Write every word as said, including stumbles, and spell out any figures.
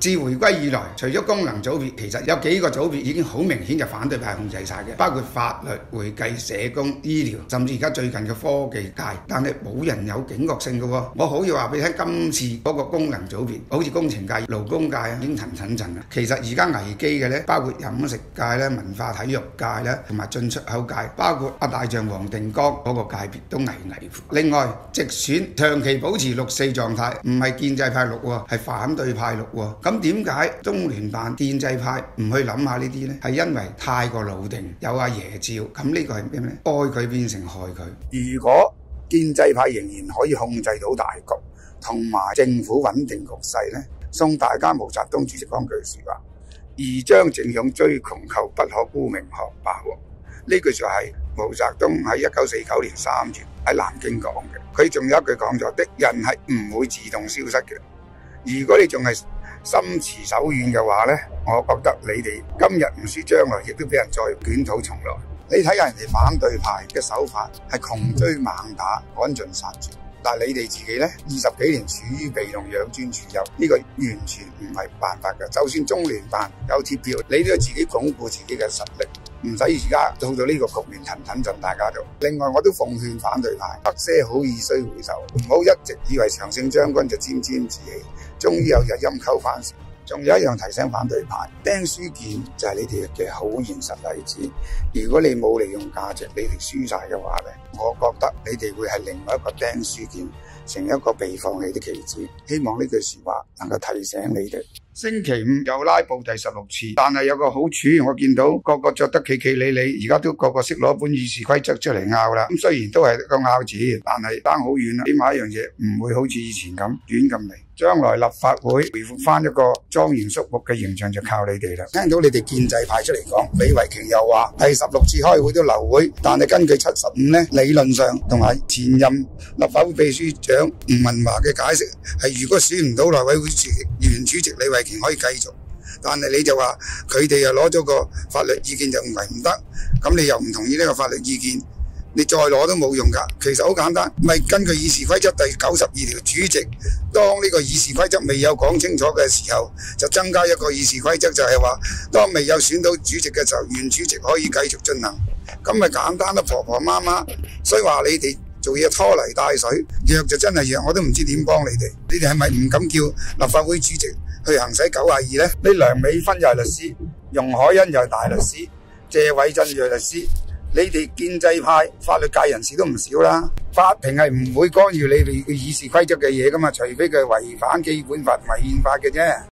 自回歸以來，除咗功能組別，其實有幾個組別已經好明顯就反對派控制晒嘅，包括法律、會計、社工、醫療，甚至而家最近嘅科技界，但係冇人有警覺性嘅喎。我好要話俾你聽，今次嗰個功能組別，好似工程界、勞工界啊，已經騰騰震啦。其實而家危機嘅咧，包括飲食界咧、文化體育界咧，同埋進出口界，包括阿大將黃定光嗰個界別都危危乎。另外，直選長期保持六四狀態，唔係建制派綠喎，係反對派綠喎。咁點解中聯辦建制派唔去諗下呢啲呢？係因為太過老定，有阿爺照，咁呢個係咩呢？愛佢變成害佢。 如果建制派仍然可以控制到大局，同埋政府穩定局勢呢，送大家毛澤東主席講句説話：宜將正勇追窮寇，不可沽名學霸王。呢句就係毛澤東喺一九四九年三月喺南京講嘅。佢仲有一句講咗：敵人係唔會自動消失嘅。如果你仲係心慈手軟嘅話呢，我覺得你哋今日唔輸，將來亦都俾人再捲土重來。你睇下人哋反對派嘅手法係窮追猛打、趕盡殺絕，但係你哋自己呢，二十幾年處於被動、養尊處優，呢個完全唔係辦法嘅。就算中聯辦有鐵票，你都要自己鞏固自己嘅實力，唔使而家到到呢個局面騰騰震大家度。另外，我都奉勸反對派，得些好意須回首，唔好一直以為長勝將軍就沾沾自喜，終於有日陰溝翻船。仲有一樣提醒反對派，釘書劍就係你哋嘅好現實例子。如果你冇利用價值，你哋輸晒嘅話咧，我覺得你哋會係另外一個釘書劍，成一個被放棄的棋子。希望呢句說話能夠提醒你哋。星期五有拉布第十六次，但係有個好處，我見到個個着得企企理理，而家都個個識攞本議事規則出嚟拗啦。咁雖然都係個拗字，但係爭好遠啦。起碼一樣嘢唔會好似以前咁亂咁嚟。將來立法會回復翻一個莊嚴肅穆嘅形象，就靠你哋啦。聽到你哋建制派出嚟講，李慧瓊又話第十六次開會都流會，但係根據七十五呢，理論上同埋前任立法會秘書長吳文華嘅解釋係，如果選唔到內委會主席原主席李慧瓊可以繼續，但係你就話佢哋又攞咗個法律意見就認為唔得，咁你又唔同意呢個法律意見，你再攞都冇用㗎。其實好簡單，咪根據議事規則第九十二條，主席當呢個議事規則未有講清楚嘅時候，就增加一個議事規則，就係話當未有選到主席嘅時候，原主席可以繼續進行。咁咪簡單啦，婆婆媽媽。所以話你哋做嘢拖泥帶水，弱就真係弱，我都唔知點幫你哋。你哋係咪唔敢叫立法會主席去行使九廿二呢？呢梁美芬又係律師，容海恩又係大律師，謝偉俊又係律師。你哋建制派法律界人士都唔少啦，法庭係唔會干預你哋嘅議事規則嘅嘢噶嘛，除非佢違反基本法同埋憲法嘅啫。